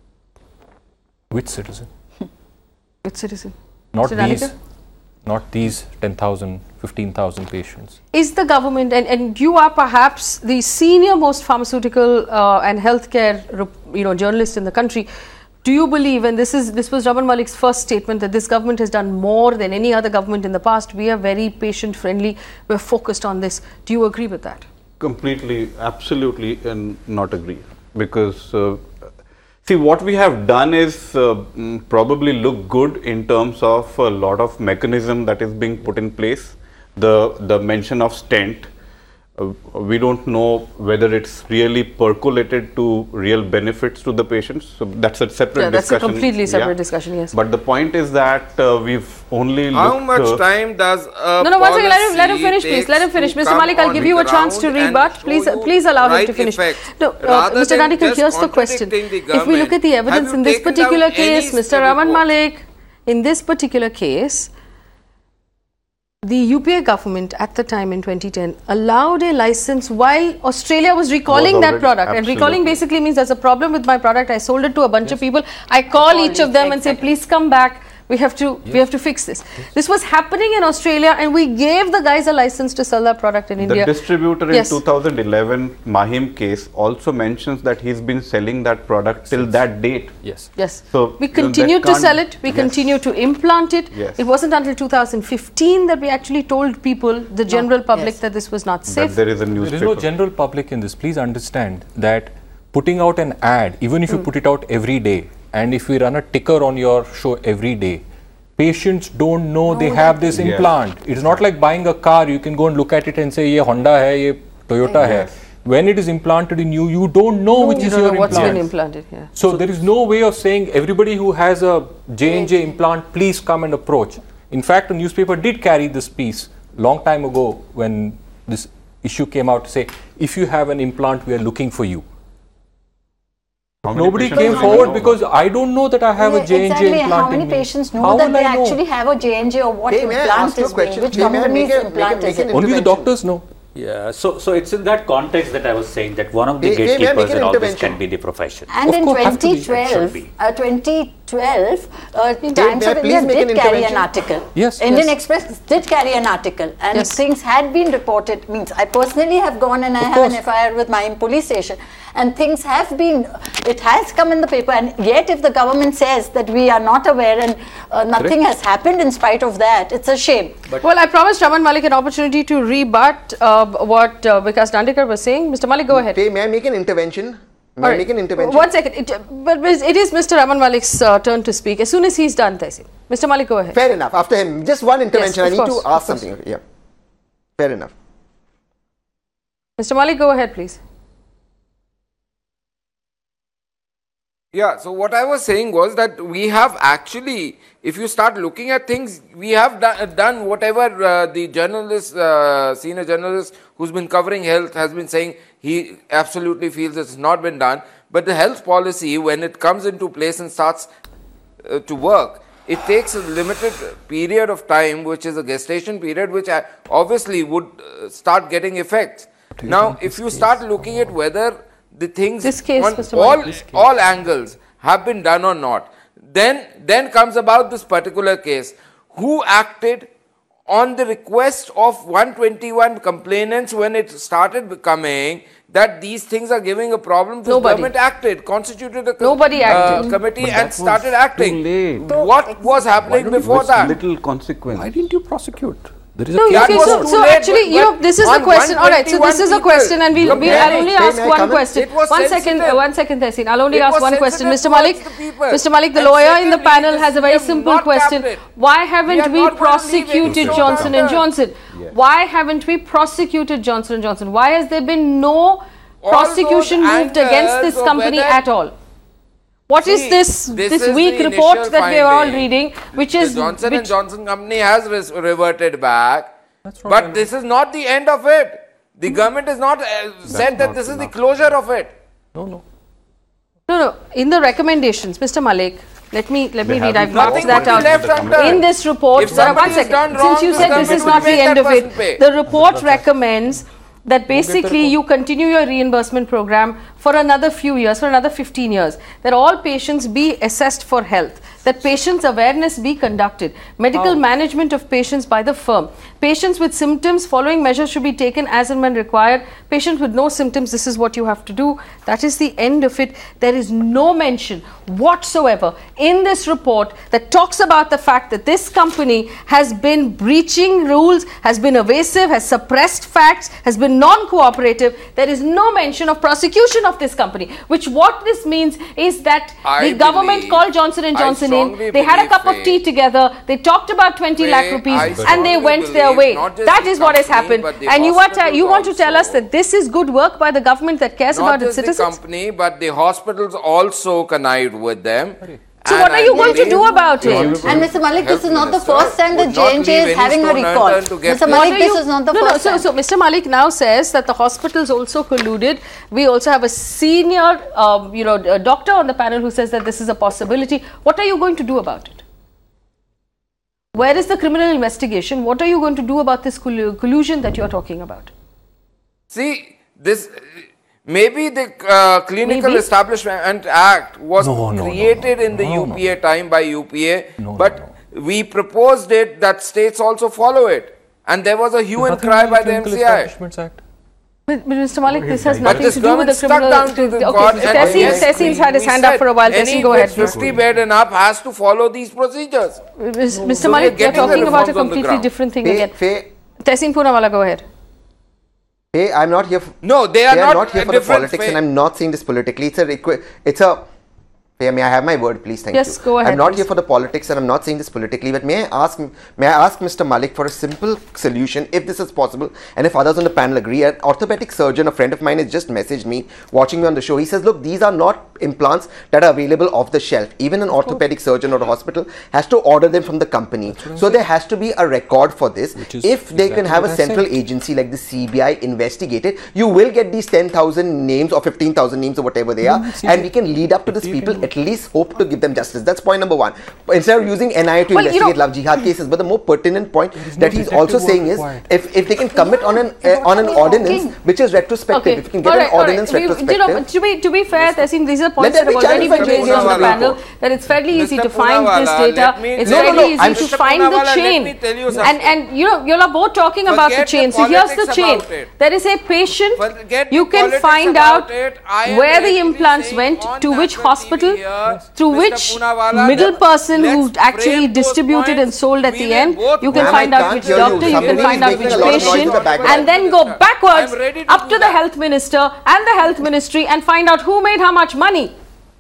Which citizen? Which citizen? Not Mister these, Danica? not these ten thousand, fifteen thousand patients. Is the government, and, and you are perhaps the senior most pharmaceutical uh, and healthcare you know, journalist in the country, do you believe, and this is this was Raman Malik's first statement, that this government has done more than any other government in the past? We are very patient friendly, we're focused on this. Do you agree with that? Completely, absolutely, and not agree. Because, uh, see, what we have done is uh, probably look good in terms of a lot of mechanism that is being put in place. The, the mention of stent. Uh, we don't know whether it's really percolated to real benefits to the patients. So that's a separate yeah, that's discussion. That's a completely separate yeah. discussion, yes. But the point is that uh, we've only How looked, much uh, time does a No, no, one second, let him, let him finish, please. Let him finish. Mister Malik, I'll give you a chance to rebut. Please, please allow him to finish. No, uh, Mister Danica, here's the question. If we look at the evidence in this particular case, Mister Raman Malik, in this particular case, the U P A government at the time in twenty ten allowed a license while Australia was recalling was that product. Absolutely. And recalling basically means there's a problem with my product. I sold it to a bunch yes. of people. I call, I call each of them exactly. and say, please come back. We have to yes. we have to fix this. Yes. This was happening in Australia, and we gave the guys a license to sell that product in the India. The distributor yes. in two thousand eleven Mahim case also mentions that he's been selling that product till that date. Yes. Yes. So we continued to sell it. We yes. continued to implant it. Yes. It wasn't until two thousand fifteen that we actually told people, the general no. public, yes. that this was not safe. That there is a newspaper. There is no general public in this. Please understand that putting out an ad, even if mm. you put it out every day, and if we run a ticker on your show every day, patients don't know no, they have this yes. implant. It's not like buying a car. You can go and look at it and say, ye Honda hai, ye Toyota yes. hai. when it is implanted in you, you don't know No, which you is don't your know what's implant. been implanted here. So, so there is no way of saying everybody who has a J and J implant, please come and approach. In fact, a newspaper did carry this piece long time ago when this issue came out to say, if you have an implant, we are looking for you. Nobody came forward because I don't know that I have Yeah, a J and J exactly. implant How many in me. patients know How that will they I know? actually have a J and J or what Hey, may I implant ask you is a being, question? which Hey, may I company's make a- implant make a- is make it? an Only the intervention? doctors know. Yeah, so so it's in that context that I was saying that one of the Hey, hey, may I make gatekeepers an in all this intervention? can be the profession. And Of in course, have to be. twenty It should twelve, be. uh, twenty twelve, uh, may Times I of please India make an did carry an intervention? article. Yes, Indian yes. Express did carry an article, and Yes. things had been reported. Means I personally have gone and I Of have course. an F I R with my police station, and things have been. It has come in the paper, and yet if the government says that we are not aware and uh, nothing has happened in spite of that, it's a shame. Well, I promised Raman Malik an opportunity to rebut uh, what uh, Vikas Dandekar was saying. Mister Malik, go ahead. Faye, may I make an intervention? May All I right. make an intervention? One second. It, but it is Mister Raman Malik's uh, turn to speak. As soon as he's done, Tehseen. Mister Malik, go ahead. Fair enough. After him, just one intervention. of I need course, to of ask course. something. Okay, yeah. Fair enough. Mister Malik, go ahead, please. Yeah, so what I was saying was that we have actually, if you start looking at things, we have do, done whatever uh, the journalist, uh, senior journalist who's been covering health has been saying. He absolutely feels it's not been done. But the health policy, when it comes into place and starts uh, to work, it takes a limited period of time, which is a gestation period, which I obviously would uh, start getting effects. Now, if you start looking at whether the things This case, on Mister all, Malik. all angles have been done or not, then, then comes about this particular case. Who acted on the request of one hundred twenty-one complainants when it started becoming that these things are giving a problem? The Nobody. government acted, constituted a co- Nobody acted. Uh, committee But and that was started acting. too late. What was happening before With that? little consequence. Why didn't you prosecute? There is a No, That okay, was so, too so late, actually, but- you know, but this is the on question. All right, so this is a one hundred twenty-one question, and we'll, people, we'll I'll only May I- ask may I one come in? question. It was One second, sensitive. uh, one second, Tehseen. I'll only It ask was one question. sensitive Mister towards Malik, the people. Mister Malik, the And lawyer in the secondly, panel this- has a we very have simple not question. capped it. Why We haven't are we not going to leave it prosecuted to Johnson and Doctor. Johnson? Why haven't we prosecuted Johnson and Johnson? Why has there been no prosecution those moved against angles this of company whether- at all? What is See, this this this is weak the report initial that we are all finding. reading, which The is Johnson which, and Johnson company has res- reverted back, That's not but enough. this is not the end of it. The government has not uh, said that not this is the enough. closure of it. No, no. no, no. In the recommendations, Mister Malik, let me let me They read. have I've not marked Nothing that would be out. left undone. In this report, If sir, one somebody has second. done Since wrong, you the said this government is will not the make end that of it, person pay. the report recommends that basically you continue your reimbursement program for another few years, for another fifteen years, that all patients be assessed for health, that patients awareness be conducted, medical management of patients by the firm, patients with symptoms, following measures should be taken as and when required, patients with no symptoms, this is what you have to do. That is the end of it. There is no mention whatsoever in this report that talks about the fact that this company has been breaching rules, has been evasive, has suppressed facts, has been non-cooperative. There is no mention of prosecution of this company, which what this means is that I the government believe- called Johnson and I Johnson strongly in, they had a believe, cup of Faye, tea together, they talked about twenty lakh Faye, rupees I and they strongly went their believe way. not just That the is what has company, happened. but the And you, are ta- you hospitals want to tell us also. that this is good work by the government that cares Not about its just the citizens? company, but the hospitals also connive with them. So And what are I you going to believe do about the it? Honourable And Mister Malik, this Health is not the Minister first time that would not J and J leave is any having a stone recall. unturned to get Mister this. Malik, What are this you- is not the no, no, first so, time. so Mister Malik now says that the hospitals also colluded. We also have a senior, um, you know, a doctor on the panel who says that this is a possibility. What are you going to do about it? Where is the criminal investigation? What are you going to do about this collu- collusion that you are talking about? See, this maybe the uh, Clinical Maybe. Establishment Act was No, no, no, created no, in the no, no. U P A time by U P A, No, no, but we proposed it that states also follow it, and there was a hue and Nothing cry in by the Clinical M C I. Establishments Act. But, but Mister Malik, this has But nothing this to do with government the stuck criminal. down to the okay, court, so and Tehseen, yes, Tehseen's had his we hand up said for a while. any Tehseen, go with ahead, please. fifty bed and up has to follow these procedures. Mister So we are Malik, you're getting the talking about a reforms on the completely ground. different thing Faye, again. Faye, Tehseen Poonawala, go ahead. Faye, I'm not here. For, No, they are They not, are not here uh, for the different politics, fa- and I'm not saying this politically. It's a requ- it's a May I have my word, please? Thank yes, you. Yes, go ahead. I'm not please. here for the politics, and I'm not saying this politically, but may I ask, may I ask Mister Malik for a simple solution, if this is possible, and if others on the panel agree. An orthopedic surgeon, a friend of mine, has just messaged me, watching me on the show. He says, look, these are not implants that are available off the shelf. Even an orthopedic surgeon or a hospital has to order them from the company. So there has to be a record for this. If they exactly can have a central agency like the C B I investigate it, you will get these ten thousand names or fifteen thousand names or whatever they are, mm, and we can lead up to these people, at least hope to give them justice. That's point number one. Instead of using N I A to well, investigate you know, love jihad cases, but the more pertinent point that no he's also saying is, if, if they can commit on an uh, on an ordinance which is retrospective, okay. if you can get right, an ordinance right. retrospective. You know, to be to be fair, I think these are points that have already been raised on the panel. That it's fairly easy to find this data. It's fairly easy to find the chain. And and you know, you are both talking about the chain. So here's the chain. There is a patient. You can find out where the implants went, to which hospital, through which middle person who actually distributed and sold at the end. You can find out which doctor, you can find out which patient, and then go backwards up to the health minister and the health ministry and find out who made how much money.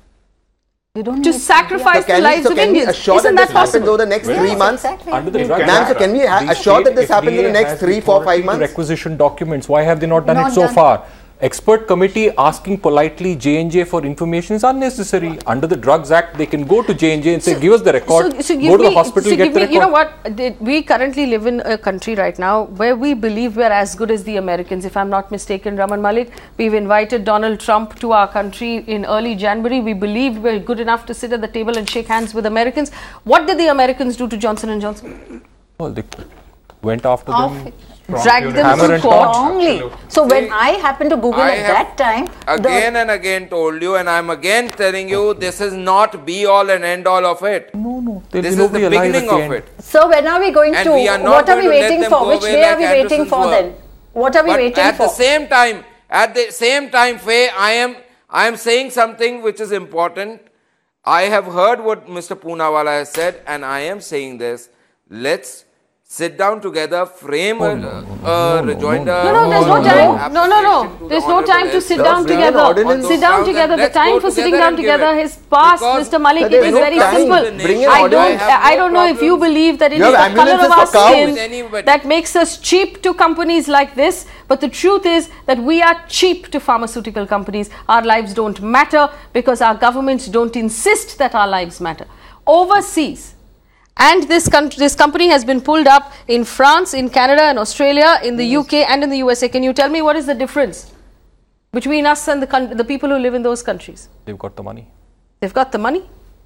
You don't to sacrifice the lives of Indians. Isn't that possible? Over the next yes, three months? Exactly. Under the drug Ma'am, so can we assure that this happens in the next three, four, five months? Requisition documents. Why have they not done not it so done. far? Expert committee asking politely J and J for information is unnecessary. Under the Drugs Act, they can go to J and J and say, so, give us the record, so, so go to me, the hospital, so get the me, record. You know what, we currently live in a country right now where we believe we're as good as the Americans. If I'm not mistaken, Raman Malik, we've invited Donald Trump to our country in early January. We believed we're good enough to sit at the table and shake hands with Americans. What did the Americans do to Johnson and Johnson? Well, they went after Off them. Dragged them to court. Strongly. So when I happened to Google I at that time, again and again told you, and I'm again telling you, this is not be all and end all of it. No, no. This is the beginning of it. So when are we going and to? We are what are we waiting for? Which day like are we waiting for were. then? What are we but waiting at for? At the same time, at the same time, Faye, I am I am saying something which is important. I have heard what Mister Poonawala has said, and I am saying this. Let's sit down together, frame oh, a no, no, uh, no, rejoinder. No, no, there's no time. No, no, no. There's no time to sit down together. Sit down together. The time for sitting down together has passed, Mister Malik. It is very simple. I don't, I don't know if you believe that it is the color of our skin that makes us cheap to companies like this. But the truth is that we are cheap to pharmaceutical companies. Our lives don't matter because our governments don't insist that our lives matter. Overseas, and this country, this company has been pulled up in France, in Canada, in Australia, in the U K and in the U S A. Can you tell me what is the difference between us and the, the people who live in those countries? They've got the money. They've got the money?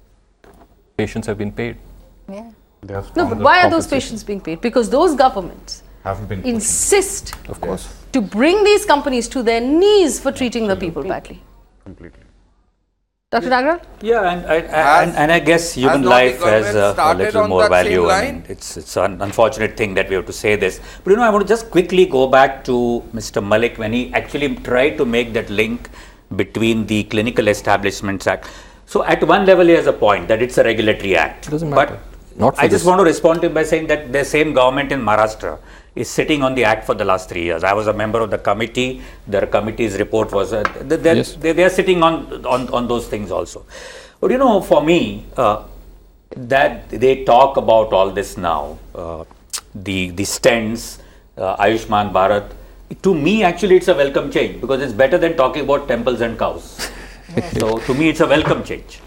Patients have been paid. Yeah. No, but why are those patients being paid? Because those governments haven't been insist of course. to bring these companies to their knees for treating the people badly. Completely. Doctor Nagral? Yeah, and, I, I, and, and I guess human life has uh, a little more value. I mean, it's it's an unfortunate thing that we have to say this. But you know, I want to just quickly go back to Mister Malik when he actually tried to make that link between the Clinical Establishments Act. So at one level, he has a point that it's a regulatory act. It doesn't matter. But Not for I this. just want to respond to him by saying that the same government in Maharashtra is sitting on the act for the last three years. I was a member of the committee. Their committee's report was, uh, they're, yes. they, they are sitting on, on, on those things also. But you know, for me, uh, that they talk about all this now, uh, the, the stents, uh, Ayushman Bharat, to me actually it's a welcome change because it's better than talking about temples and cows. So to me it's a welcome change.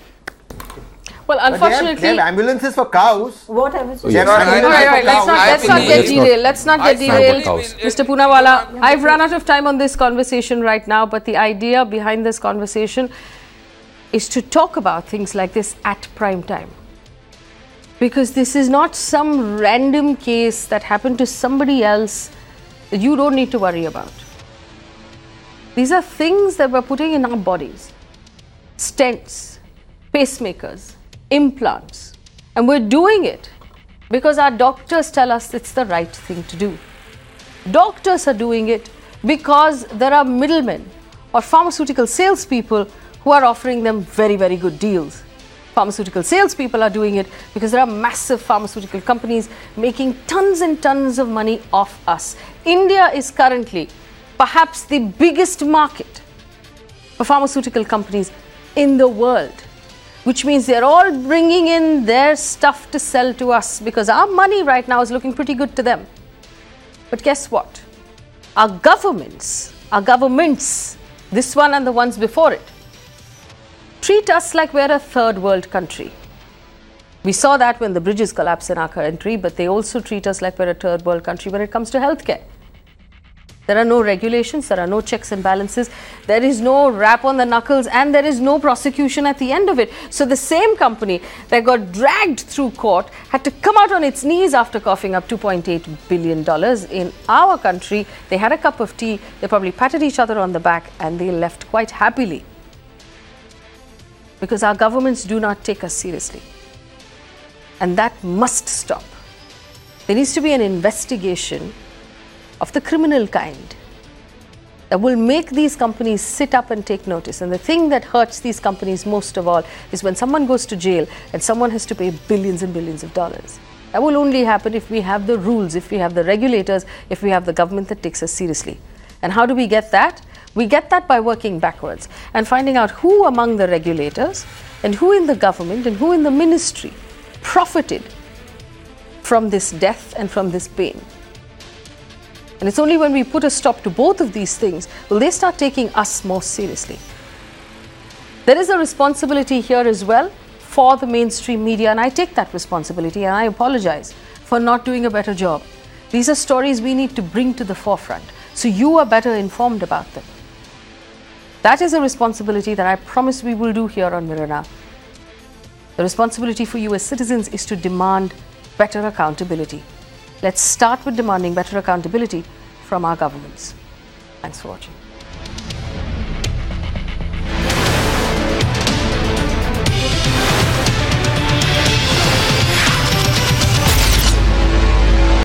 Well, unfortunately, they have, they have ambulances for cows. What have oh, yes. All right, all right, let's not, let's not get derailed. Let's not get derailed. Mister Poonawala, I've run out of time on this conversation right now, but the idea behind this conversation is to talk about things like this at prime time. Because this is not some random case that happened to somebody else that you don't need to worry about. These are things that we're putting in our bodies. Stents, pacemakers, implants, and we're doing it because our doctors tell us it's the right thing to do. Doctors are doing it because there are middlemen or pharmaceutical salespeople who are offering them very, very good deals. Pharmaceutical salespeople are doing it because there are massive pharmaceutical companies making tons and tons of money off us. India is currently perhaps the biggest market for pharmaceutical companies in the world. which means they're all bringing in their stuff to sell to us because our money right now is looking pretty good to them. But guess what? Our governments, our governments, this one and the ones before it, treat us like we're a third world country. We saw that when the bridges collapsed in our country, but they also treat us like we're a third world country when it comes to healthcare. There are no regulations, there are no checks and balances, there is no rap on the knuckles, and there is no prosecution at the end of it. So the same company that got dragged through court had to come out on its knees after coughing up two point eight billion dollars in our country. They had a cup of tea, they probably patted each other on the back, and they left quite happily. Because our governments do not take us seriously. And that must stop. There needs to be an investigation of the criminal kind that will make these companies sit up and take notice. And the thing that hurts these companies most of all is when someone goes to jail and someone has to pay billions and billions of dollars. That will only happen if we have the rules, if we have the regulators, if we have the government that takes us seriously. And how do we get that? We get that by working backwards and finding out who among the regulators and who in the government and who in the ministry profited from this death and from this pain. And it's only when we put a stop to both of these things will they start taking us more seriously. There is a responsibility here as well for the mainstream media, and I take that responsibility and I apologize for not doing a better job. These are stories we need to bring to the forefront so you are better informed about them. That is a responsibility that I promise we will do here on Mirror Now. The responsibility for you as citizens is to demand better accountability. Let's start with demanding better accountability from our governments. Thanks for watching.